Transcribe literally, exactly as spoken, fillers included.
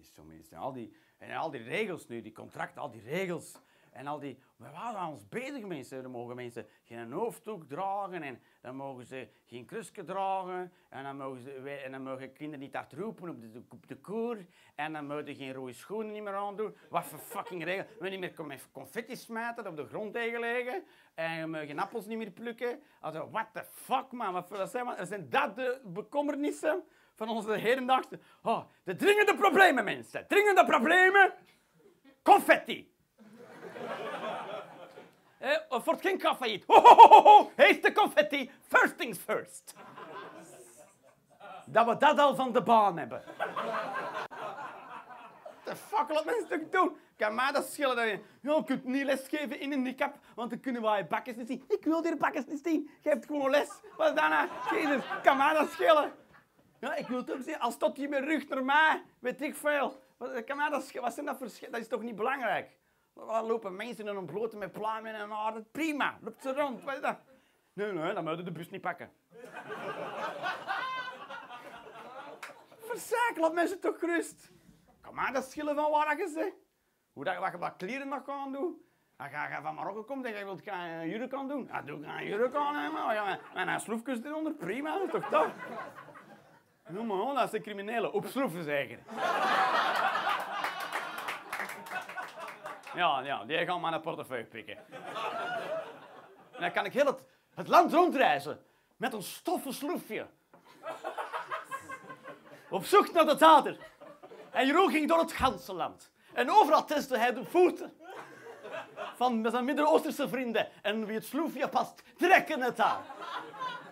niet zo, mensen. Al die, en al die regels nu, die contracten, al die regels. En al die... We houden ons bezig, mensen. Dan mogen mensen geen hoofddoek dragen. En dan mogen ze geen krusje dragen. En dan mogen, ze, en dan mogen kinderen niet hard roepen op de, op de koer. En dan mogen ze geen rode schoenen niet meer aandoen. Wat voor fucking regels. We niet meer confetti smijten op de grond tegen liggen. En we mogen appels niet meer plukken. Also, what the fuck, man. Wat voor zijn, man? Zijn dat de bekommernissen van onze hedendaagse... Oh, de dringende problemen, mensen. Dringende problemen. Confetti. Eh, of wordt geen failliet. Ho, ho, ho, ho. Heet de confetti. First things first. Dat we dat al van de baan hebben. The fuck, laat mensen toch doen? Kan mij dat schelen dat je... Ja, je kunt niet lesgeven in een handicap, want dan kunnen wij je bakjes niet zien. Ik wil die bakjes niet zien. Je hebt gewoon les. Wat is dat nou? Jezus, kan mij dat schelen? Ja, ik wil het ook zien. Als tot je met rug naar mij, weet ik veel. Wat, kan mij dat schelen? Wat zijn dat voor schelen? Dat is toch niet belangrijk? Dan lopen mensen in een blote met pluimen en haar. Prima, loopt ze rond. Wat is dat? Nee, nee, dan moet je de bus niet pakken. Verzaak, laat mensen toch gerust. Kan mij dat schillen van waar je zegt? Hoe dat je wat kleren nog kan doen? Als je van Marokko komt en je wilt een jurk kan doen, dan doe ik een jurk aan. En een sloefjes eronder, prima, dat is toch toch? Noem maar op, dat zijn criminelen. Op schroeven zeker. Ja, ja, die gaan maar een portefeuille pikken. En dan kan ik heel het, het land rondreizen met een stoffen sloefje. Op zoek naar de dader. En Jeroen ging door het ganse land. En overal testte hij de voeten van zijn Midden-Oosterse vrienden. En wie het sloefje past, trekken het aan.